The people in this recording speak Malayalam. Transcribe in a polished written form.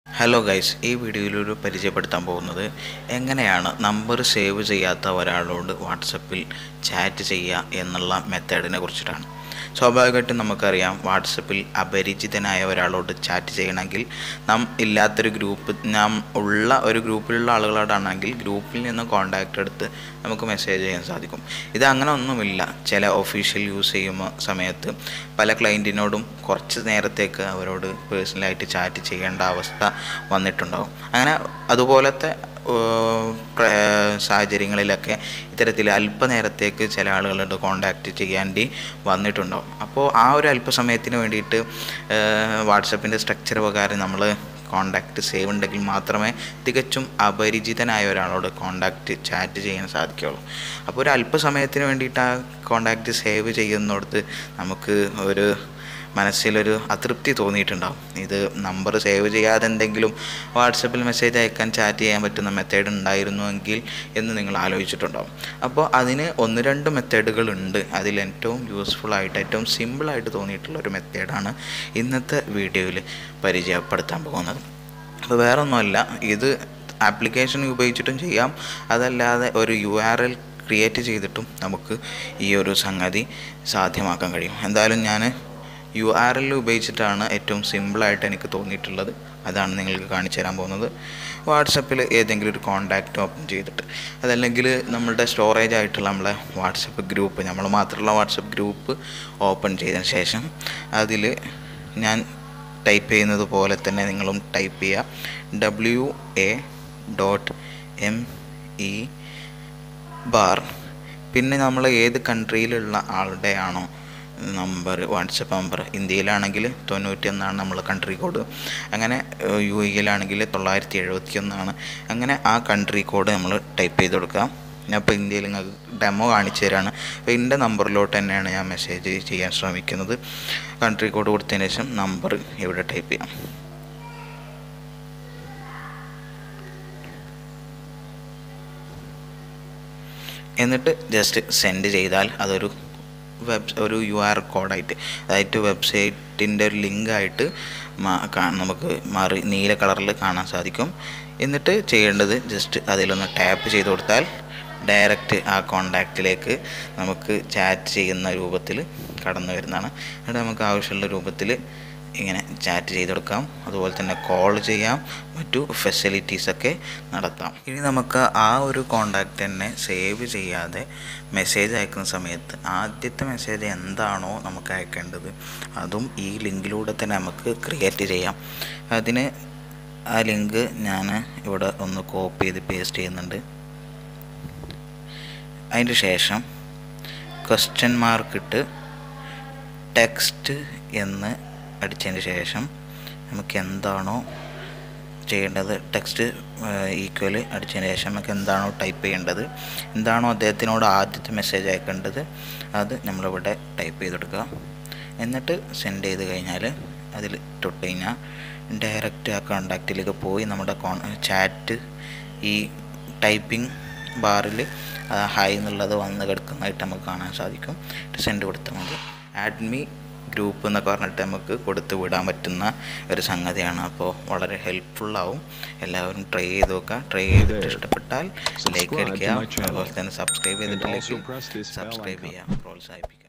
ഹലോ ഗൈസ്, ഈ വീഡിയോയിലൊരു പരിചയപ്പെടുത്താൻ പോകുന്നത് എങ്ങനെയാണ് നമ്പർ സേവ് ചെയ്യാത്ത ഒരാളോട് വാട്സപ്പിൽ ചാറ്റ് ചെയ്യുക എന്നുള്ള മെത്തേഡിനെ കുറിച്ചിട്ടാണ്. സ്വാഭാവികമായിട്ടും നമുക്കറിയാം, വാട്സപ്പിൽ അപരിചിതനായ ഒരാളോട് ചാറ്റ് ചെയ്യണമെങ്കിൽ നാം ഉള്ള ഒരു ഗ്രൂപ്പിലുള്ള ആളുകളോടാണെങ്കിൽ ഗ്രൂപ്പിൽ നിന്ന് കോൺടാക്റ്റ് എടുത്ത് നമുക്ക് മെസ്സേജ് ചെയ്യാൻ സാധിക്കും. ഇത് അങ്ങനെ ഒന്നുമില്ല. ചില ഒഫീഷ്യൽ യൂസ് ചെയ്യുന്ന സമയത്ത് പല ക്ലയൻറ്റിനോടും കുറച്ച് നേരത്തേക്ക് അവരോട് പേഴ്സണലായിട്ട് ചാറ്റ് ചെയ്യേണ്ട അവസ്ഥ വന്നിട്ടുണ്ടാകും. അങ്ങനെ അതുപോലത്തെ സാഹചര്യങ്ങളിലൊക്കെ ഇത്തരത്തിൽ അല്പനേരത്തേക്ക് ചില ആളുകളോട് കോണ്ടാക്റ്റ് ചെയ്യാണ്ടി വന്നിട്ടുണ്ടാകും. അപ്പോൾ ആ ഒരു അല്പസമയത്തിന് വേണ്ടിയിട്ട് വാട്സപ്പിൻ്റെ സ്ട്രക്ചർ പ്രകാരം നമ്മൾ കോണ്ടാക്റ്റ് സേവ് ഉണ്ടെങ്കിൽ മാത്രമേ തികച്ചും അപരിചിതനായ ഒരാളോട് ചാറ്റ് ചെയ്യാൻ സാധിക്കുകയുള്ളൂ. അപ്പോൾ ഒരു അല്പസമയത്തിന് വേണ്ടിയിട്ട് ആ കോണ്ടാക്റ്റ് സേവ് ചെയ്യുന്നിടത്ത് നമുക്ക് ഒരു മനസ്സിലൊരു അതൃപ്തി തോന്നിയിട്ടുണ്ടാകും. ഇത് നമ്പർ സേവ് ചെയ്യാതെ എന്തെങ്കിലും വാട്സപ്പിൽ മെസ്സേജ് അയക്കാൻ ചാറ്റ് ചെയ്യാൻ പറ്റുന്ന മെത്തേഡ് ഉണ്ടായിരുന്നുവെങ്കിൽ എന്ന് നിങ്ങൾ ആലോചിച്ചിട്ടുണ്ടാകും. അപ്പോൾ അതിന് 1-2 മെത്തേഡുകളുണ്ട്. അതിൽ ഏറ്റവും യൂസ്ഫുള്ളായിട്ട് ഏറ്റവും സിമ്പിളായിട്ട് തോന്നിയിട്ടുള്ളൊരു മെത്തേഡാണ് ഇന്നത്തെ വീഡിയോയിൽ പരിചയപ്പെടുത്താൻ പോകുന്നത്. അപ്പോൾ വേറൊന്നുമല്ല, ഇത് ആപ്ലിക്കേഷൻ ഉപയോഗിച്ചിട്ടും ചെയ്യാം, അതല്ലാതെ ഒരു URL ക്രിയേറ്റ് ചെയ്തിട്ടും നമുക്ക് ഈ ഒരു സംഗതി സാധ്യമാക്കാൻ കഴിയും. എന്തായാലും ഞാൻ URL ഉപയോഗിച്ചിട്ടാണ് ഏറ്റവും സിമ്പിളായിട്ട് എനിക്ക് തോന്നിയിട്ടുള്ളത്. അതാണ് നിങ്ങൾക്ക് കാണിച്ചു തരാൻ പോകുന്നത്. വാട്സപ്പിൽ ഏതെങ്കിലും ഒരു കോണ്ടാക്റ്റ് ഓപ്പൺ ചെയ്തിട്ട്, അതല്ലെങ്കിൽ നമ്മളുടെ സ്റ്റോറേജ് ആയിട്ടുള്ള നമ്മളെ വാട്സപ്പ് ഗ്രൂപ്പ്, നമ്മൾ മാത്രമുള്ള വാട്സപ്പ് ഗ്രൂപ്പ് ഓപ്പൺ ചെയ്തതിന് ശേഷം അതിൽ ഞാൻ ടൈപ്പ് ചെയ്യുന്നത് പോലെ തന്നെ നിങ്ങളും ടൈപ്പ് ചെയ്യുക. WA.ME പിന്നെ നമ്മൾ ഏത് കൺട്രിയിലുള്ള ആളുടെയാണോ നമ്പർ, വാട്സപ്പ് നമ്പർ, ഇന്ത്യയിലാണെങ്കിൽ 91 നമ്മൾ കൺട്രി കോഡ്, അങ്ങനെ UAE-യിലാണെങ്കിൽ 971. അങ്ങനെ ആ കൺട്രി കോഡ് നമ്മൾ ടൈപ്പ് ചെയ്ത് കൊടുക്കുക. ഞാൻ ഇപ്പോൾ ഇന്ത്യയിൽ നിങ്ങൾക്ക് ഡെമോ കാണിച്ചു തരാണ്. അപ്പോൾ എൻ്റെ നമ്പറിലോട്ട് തന്നെയാണ് ഞാൻ മെസ്സേജ് ചെയ്യാൻ ശ്രമിക്കുന്നത്. കൺട്രി കോഡ് കൊടുത്തതിന് ശേഷം നമ്പർ ഇവിടെ ടൈപ്പ് ചെയ്യാം. എന്നിട്ട് ജസ്റ്റ് സെൻഡ് ചെയ്താൽ അതൊരു ഒരു URL കോഡായിട്ട്, അതായത് വെബ്സൈറ്റിൻ്റെ ഒരു ലിങ്കായിട്ട് നമുക്ക് നീല കളറിൽ കാണാൻ സാധിക്കും. എന്നിട്ട് ചെയ്യേണ്ടത് ജസ്റ്റ് അതിലൊന്ന് ടാപ്പ് ചെയ്ത് കൊടുത്താൽ ഡയറക്റ്റ് ആ കോണ്ടാക്റ്റിലേക്ക് നമുക്ക് ചാറ്റ് ചെയ്യുന്ന രൂപത്തിൽ കടന്നു വരുന്നതാണ്. എന്നിട്ട് നമുക്ക് ആവശ്യമുള്ള രൂപത്തിൽ ഇങ്ങനെ ചാറ്റ് ചെയ്ത് കൊടുക്കാം. അതുപോലെ തന്നെ കോൾ ചെയ്യാം, മറ്റു ഫെസിലിറ്റീസൊക്കെ നടത്താം. ഇനി നമുക്ക് ആ ഒരു കോണ്ടാക്റ്റ് തന്നെ സേവ് ചെയ്യാതെ മെസ്സേജ് അയക്കുന്ന സമയത്ത് ആദ്യത്തെ മെസ്സേജ് എന്താണോ നമുക്ക് അയക്കേണ്ടത് അതും ഈ ലിങ്കിലൂടെ തന്നെ നമുക്ക് ക്രിയേറ്റ് ചെയ്യാം. അതിന് ആ ലിങ്ക് ഞാൻ ഇവിടെ ഒന്ന് കോപ്പി ചെയ്ത് പേസ്റ്റ് ചെയ്യുന്നുണ്ട്. അതിന് ശേഷം ക്വസ്റ്റ്യൻ മാർക്കിട്ട് ടെക്സ്റ്റ് എന്ന് അടിച്ചതിന് ശേഷം നമുക്ക് എന്താണോ ചെയ്യേണ്ടത്, ടെക്സ്റ്റ് ഈക്വൽ അടിച്ചതിന് ശേഷം നമുക്ക് എന്താണോ ടൈപ്പ് ചെയ്യേണ്ടത്, എന്താണോ അദ്ദേഹത്തിനോട് ആദ്യത്തെ മെസ്സേജ് അയക്കേണ്ടത് അത് നമ്മളിവിടെ ടൈപ്പ് ചെയ്തെടുക്കുക. എന്നിട്ട് സെൻഡ് ചെയ്ത് കഴിഞ്ഞാൽ അതിൽ തൊട്ട് കഴിഞ്ഞാൽ ഡയറക്റ്റ് ആ കോണ്ടാക്റ്റിലേക്ക് പോയി നമ്മുടെ ചാറ്റ് ഈ ടൈപ്പിംഗ് ബാറിൽ ഹായ് എന്നുള്ളത് വന്ന് കിടക്കുന്നതായിട്ട് നമുക്ക് കാണാൻ സാധിക്കും. സെൻഡ് കൊടുത്താൽ മതി. ആഡ്മി ഗ്രൂപ്പ് എന്നൊക്കെ പറഞ്ഞിട്ട് നമുക്ക് കൊടുത്ത് വിടാൻ പറ്റുന്ന ഒരു സംഗതിയാണ്. അപ്പോൾ വളരെ ഹെൽപ്ഫുള്ളാവും. എല്ലാവരും ട്രൈ ചെയ്ത് നോക്കുക. ട്രൈ ചെയ്തിട്ട് ഇഷ്ടപ്പെട്ടാൽ ലൈക്ക് അടിക്കുക. അതുപോലെ തന്നെ സബ്സ്ക്രൈബ് ചെയ്തിട്ടില്ലെങ്കിൽ സബ്സ്ക്രൈബ് ചെയ്യുക, പ്രോത്സാഹിപ്പിക്കുക.